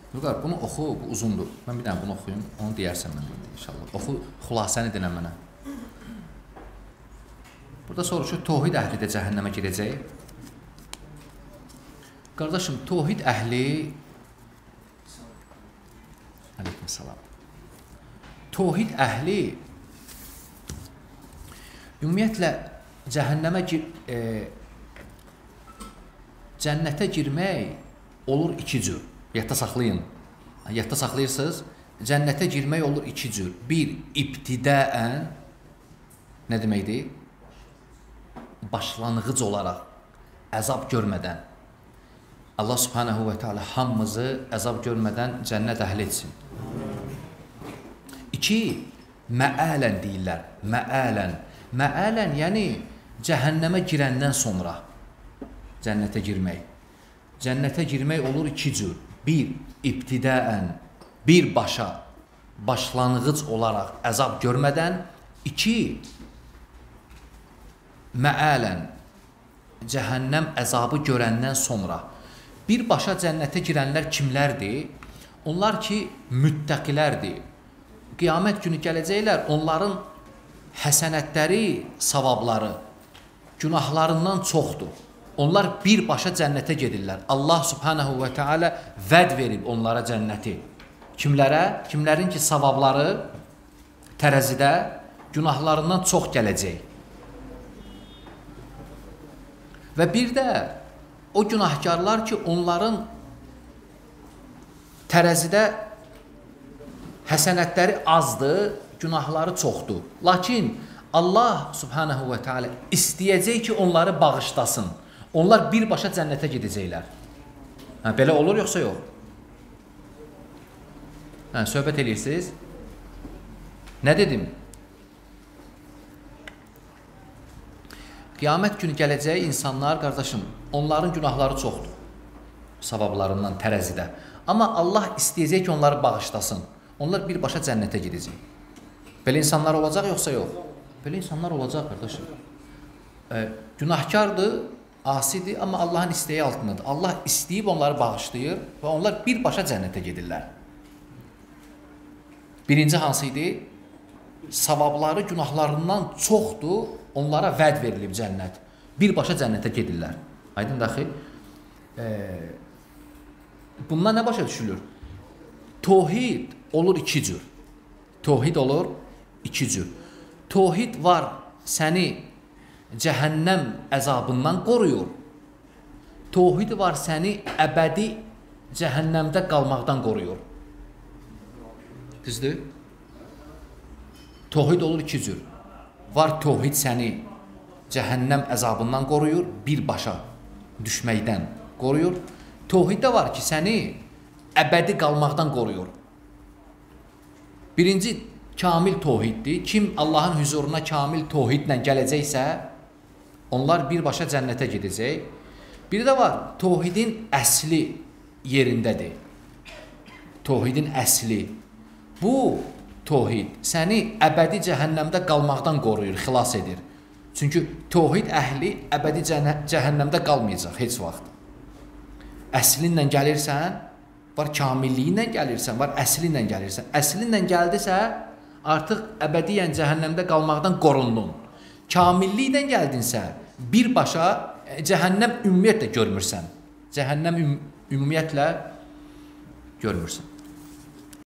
Vüqar, bunu oxu, bu uzundur. Mən bir dənə bunu oxuyum, onu deyərsən mən inşallah. Oxu, xülasəni dinlə mənə. Burada soruşur, tohid əhli də cəhənnəmə girəcək. Qardaşım, tohid əhli Aleykümselam. Tohid əhli ümumiyyətlə cənnətə girmək olur iki cür. Yadda saxlayın. Yadda saxlayırsınız. Cənnətə girmək olur iki cür. Bir, ibtidaən nə deməkdir? Başlanğıc olaraq əzab görmədən. Allah subhanahu və teala hamımızı əzab görmədən cənnət əhli etsin. İki, məələn deyirlər. Məələn. Məələn, yəni cəhənnəmə girəndən sonra cənnətə girmək. Cənnətə girmək olur iki cür. Bir, ibtidaən, birbaşa, başlanğıc olaraq əzab görmədən. İki, məələn, cəhənnəm əzabı görəndən sonra. Birbaşa cənnətə girənlər kimlərdir? Onlar ki, müttəqilərdir. Qiyamət günü gələcəklər, onların həsənətləri, savabları, günahlarından çoxdur. Onlar birbaşa cənnətə gedirlər. Allah subhanahu və teala vəd verib onlara cənnəti. Kimlərə? Kimlərin ki, savabları tərəzidə günahlarından çox gələcək. Və bir də o günahkarlar ki, onların tərəzidə həsənətləri azdır, günahları çoxdur. Lakin Allah subhanahu və teala istəyəcək ki, onları bağışlasın. Onlar birbaşa cənnətə gedəcəklər. Belə olur, yoxsa yox? Söhbət edirsiniz. Nə dedim? Qiyamət günü gələcək insanlar, qardaşım, onların günahları çoxdur. Savablarından tərəzidə. Amma Allah istəyəcək ki, onları bağışlasın. Onlar birbaşa cənnətə gedəcək. Belə insanlar olacaq, yoxsa yox? Belə insanlar olacaq, qardaşım. Günahkardır, asidir, amma Allahın istəyi altındadır. Allah istəyib onları bağışlayır və onlar birbaşa cənnətə gedirlər. Birinci hansı idi? Savabları günahlarından çoxdur, onlara vəd verilib cənnət. Birbaşa cənnətə gedirlər. Aydın daxil. Bundan nə başa düşülür? Tohid olur iki cür. Tohid olur iki cür. Tohid var, səni cəhənnəm əzabından qoruyur. Tohid var, səni əbədi cəhənnəmdə qalmaqdan qoruyur. Düzdür? Tohid olur iki cür. Var tohid səni cəhənnəm əzabından qoruyur, birbaşa düşməkdən qoruyur. Tohid də var ki, səni əbədi qalmaqdan qoruyur. Birinci kamil tohiddir. Kim Allahın huzuruna kamil tohidlə gələcəksə, onlar birbaşa cənnətə gedəcək. Biri də var, tohidin əsli yerindədir. Tohidin əsli. Bu tohid səni əbədi cəhənnəmdə qalmaqdan qoruyur, xilas edir. Çünki tohid əhli əbədi cəhənnəmdə qalmayacaq heç vaxt. Əslinlə gəlirsən, var kamilliyi ilə gəlirsən, var əsli ilə gəlirsən. Əsli ilə gəldisə, artıq əbədiyyən cəhənnəmdə qalmaqdan qorundun. Kamilliyi ilə gəldinsə, birbaşa cəhənnəm ümumiyyətlə görmürsən. Cəhənnəm ümumiyyətlə görmürsən.